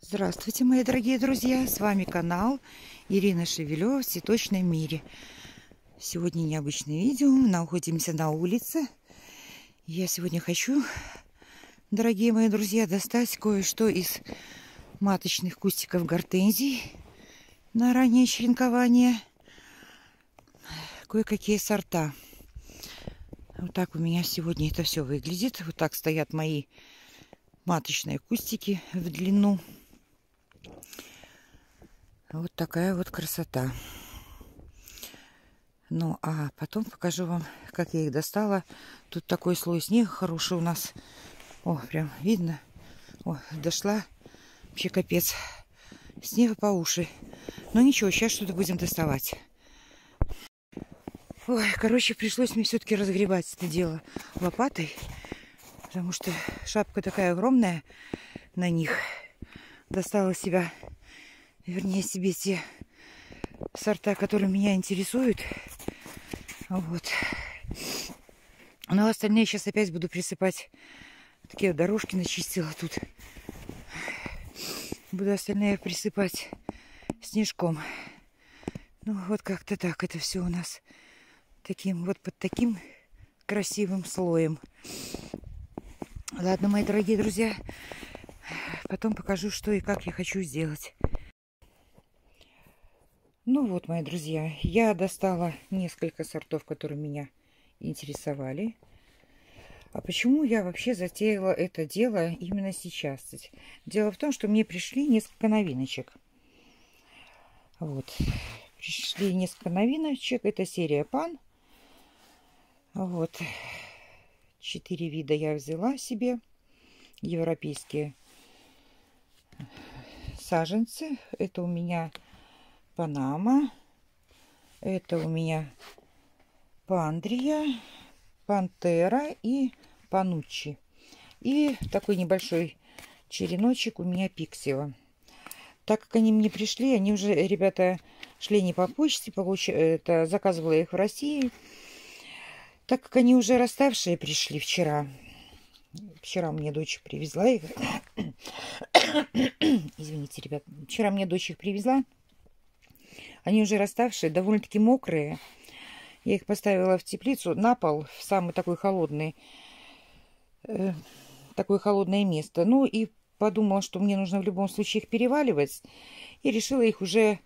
Здравствуйте, мои дорогие друзья! С вами канал Ирина Шевелева в цветочном мире. Сегодня необычное видео. Мы находимся на улице. Я сегодня хочу, дорогие мои друзья, достать кое-что из маточных кустиков гортензий на раннее черенкование. Кое-какие сорта. Вот так у меня сегодня это все выглядит. Вот так стоят мои маточные кустики в длину. Вот такая вот красота. Ну, а потом покажу вам, как я их достала. Тут такой слой снега хороший у нас. О, прям видно. О, дошла. Вообще капец. Снега по уши. Но ничего, сейчас что-то будем доставать. Ой, короче, пришлось мне все-таки разгребать это дело лопатой. Потому что шапка такая огромная на них. Достала себя, вернее, себе те сорта, которые меня интересуют. Вот. Но остальные сейчас опять буду присыпать. Такие вот дорожки начистила тут. Буду остальные присыпать снежком. Ну, вот как-то так. Это все у нас таким вот под таким красивым слоем. Ладно, мои дорогие друзья. Потом покажу, что и как я хочу сделать. Ну вот, мои друзья, я достала несколько сортов, которые меня интересовали. А почему я вообще затеяла это дело именно сейчас? Дело в том, что мне пришли несколько новиночек. Вот. Пришли несколько новиночек. Это серия Пан. Вот. 4 вида я взяла себе. Европейские саженцы. Это у меня Панама. Это у меня Пандрия, Пантера и Пануччи. И такой небольшой череночек у меня Пиксио. Так как они мне пришли, они уже, ребята, шли не по почте, заказывала я их в России. Так как они уже расставшие пришли вчера. Вчера мне дочь привезла их. Извините, ребят. Вчера мне дочь их привезла. Они уже расставшие, довольно-таки мокрые. Я их поставила в теплицу на пол, в самый такой холодный, такое холодное место. Ну и подумала, что мне нужно в любом случае их переваливать. И решила их уже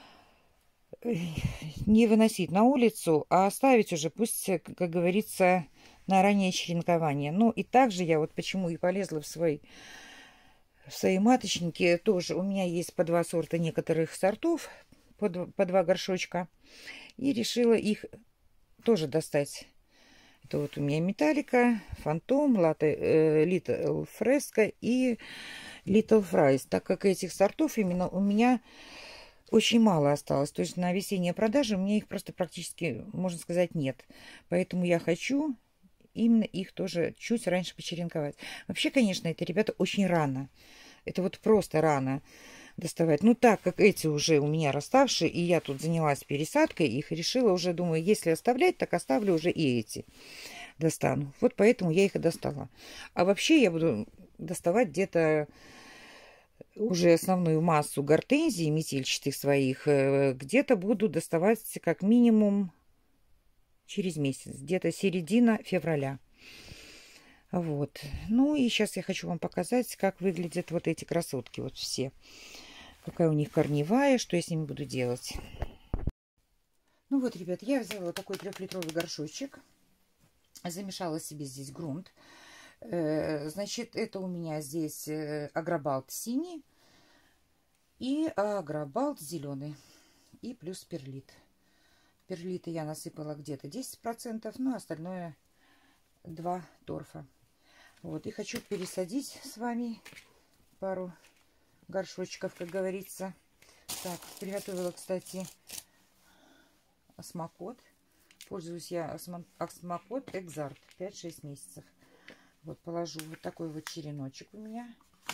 не выносить на улицу, а оставить уже, пусть, как говорится, на раннее черенкование. Ну и также я вот почему и полезла в свои маточники. Тоже у меня есть по 2 сорта некоторых сортов, по 2 горшочка. И решила их тоже достать. Это вот у меня Металлика, Фантом, Little Fresco и Little Fries. Так как этих сортов именно у меня очень мало осталось. То есть на весенние продажи у меня их просто практически, можно сказать, нет. Поэтому я хочу именно их тоже чуть раньше почеренковать. Вообще, конечно, это, ребята, очень рано. Это вот просто рано доставать. Ну, так как эти уже у меня расставшие, и я тут занялась пересадкой, их решила уже, думаю, если оставлять, так оставлю уже и эти. Достану. Вот поэтому я их и достала. А вообще я буду доставать где-то уже основную массу гортензий метельчатых своих. Где-то буду доставать как минимум через месяц. Где-то середина февраля. Вот. Ну и сейчас я хочу вам показать, как выглядят вот эти красотки. Вот все. Какая у них корневая, что я с ними буду делать. Ну вот, ребят, я взяла вот такой 3-литровый горшочек. Замешала себе здесь грунт. Значит, это у меня здесь агробалт синий и агробалт зеленый. И плюс перлит. Перлита я насыпала где-то 10%, ну остальное 2 торфа. Вот, и хочу пересадить с вами пару горшочков, как говорится. Так, приготовила, кстати, осмокот. Пользуюсь я осмокот Экзарт 5-6 месяцев. Вот положу вот такой вот череночек у меня.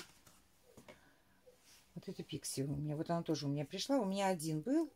Вот это Пикси у меня. Вот она тоже у меня пришла. У меня один был.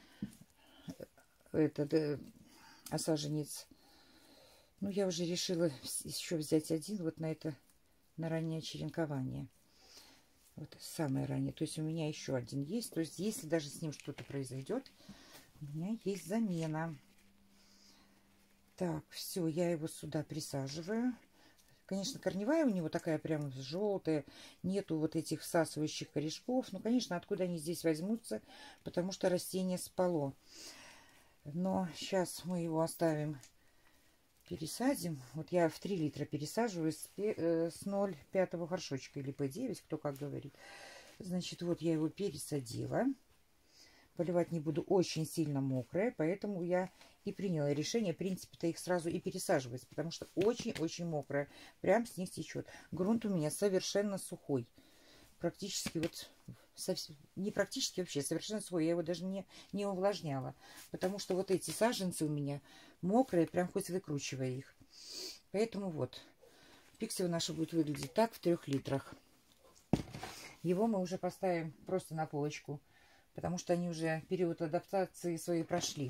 Этот саженец. Ну, я уже решила еще взять один вот на это, на раннее черенкование. Вот самое раннее. То есть у меня еще один есть. То есть если даже с ним что-то произойдет, у меня есть замена. Так, все, я его сюда присаживаю. Конечно, корневая у него такая прям желтая, нету вот этих всасывающих корешков. Ну, конечно, откуда они здесь возьмутся, потому что растение спало. Но сейчас мы его оставим, пересадим. Вот я в 3 литра пересаживаю с 0,5 горшочка или P9, кто как говорит. Значит, вот я его пересадила. Поливать не буду, очень сильно мокрая, поэтому я и приняла решение, в принципе-то, их сразу и пересаживать, потому что очень-очень мокрая. Прям с них течет. Грунт у меня совершенно сухой. Практически вот, не практически вообще, совершенно сухой. Я его даже не увлажняла, потому что вот эти саженцы у меня мокрые, прям хоть выкручивая их. Поэтому вот, пиксел наша будет выглядеть так в 3 литрах. Его мы уже поставим просто на полочку, потому что они уже период адаптации своей прошли.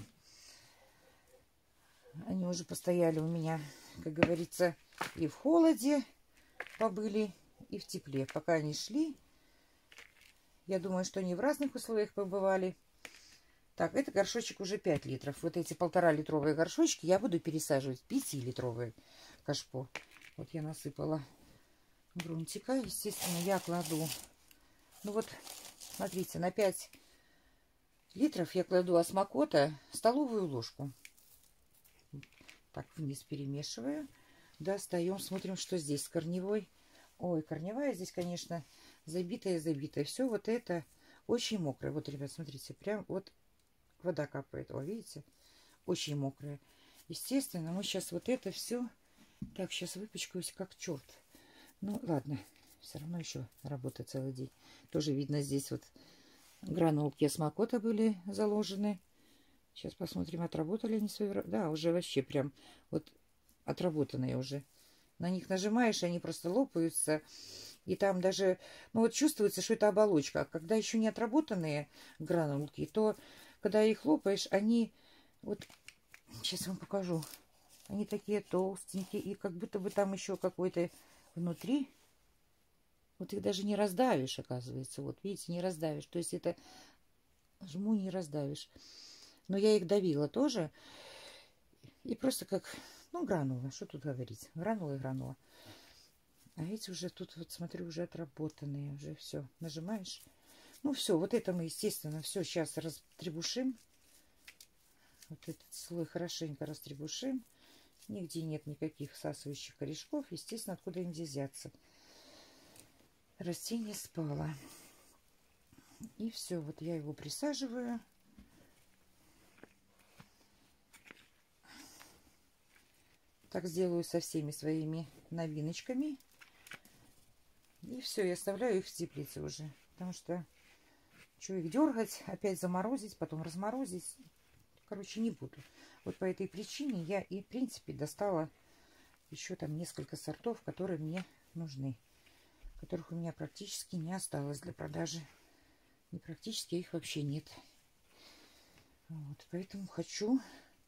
Они уже постояли у меня, как говорится, и в холоде побыли, и в тепле. Пока они шли, я думаю, что они в разных условиях побывали. Так, это горшочек уже 5 литров. Вот эти 1,5-литровые горшочки я буду пересаживать в 5-литровые кашпо. Вот я насыпала грунтика. Естественно, я кладу, ну вот, смотрите, на 5 литров я кладу осмокота столовую ложку. Так, вниз перемешиваю. Достаем, смотрим, что здесь с корневой. Ой, корневая здесь, конечно, забитая. Все вот это очень мокрое. Вот, ребят, смотрите, прям вот вода капает. О, видите? Очень мокрая. Естественно, мы сейчас вот это все... Так, сейчас выпачкаюсь как черт. Ну, ладно. Все равно еще работа целый день. Тоже видно здесь вот гранулки осмокота были заложены. Сейчас посмотрим, отработали они свои... Да, уже вообще прям вот отработанные уже. На них нажимаешь, они просто лопаются. И там даже, ну вот чувствуется, что это оболочка. А когда еще не отработанные гранулки, то когда их лопаешь, они... Вот, сейчас вам покажу. Они такие толстенькие. И как будто бы там еще какой-то внутри. Вот их даже не раздавишь, оказывается. Вот, видите, не раздавишь. То есть это жму, не раздавишь. Но я их давила тоже. И просто как, ну, гранула. Что тут говорить? Гранула и гранула. А эти уже тут, вот смотрю, уже отработанные. Уже все. Нажимаешь. Ну, все. Вот это мы, естественно, все сейчас растребушим. Вот этот слой хорошенько растребушим. Нигде нет никаких всасывающих корешков. Естественно, откуда им здесь взяться. Растение спало. И все. Вот я его присаживаю. Так сделаю со всеми своими новиночками. И все, я оставляю их в теплице уже. Потому что что их дергать, опять заморозить, потом разморозить. Короче, не буду. Вот по этой причине я и, в принципе, достала еще там несколько сортов, которые мне нужны. Которых у меня практически не осталось для продажи. Не практически, их вообще нет. Вот, поэтому хочу...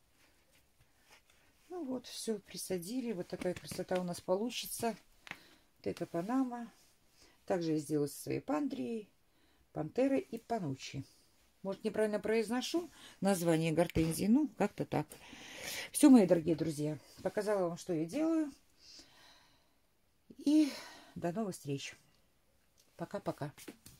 Ну вот, все, присадили. Вот такая красота у нас получится. Вот это Панама. Также я сделала со своей пандрией, пантерой и панучи. Может, неправильно произношу название гортензии. Ну, как-то так. Все, мои дорогие друзья. Показала вам, что я делаю. И до новых встреч. Пока-пока.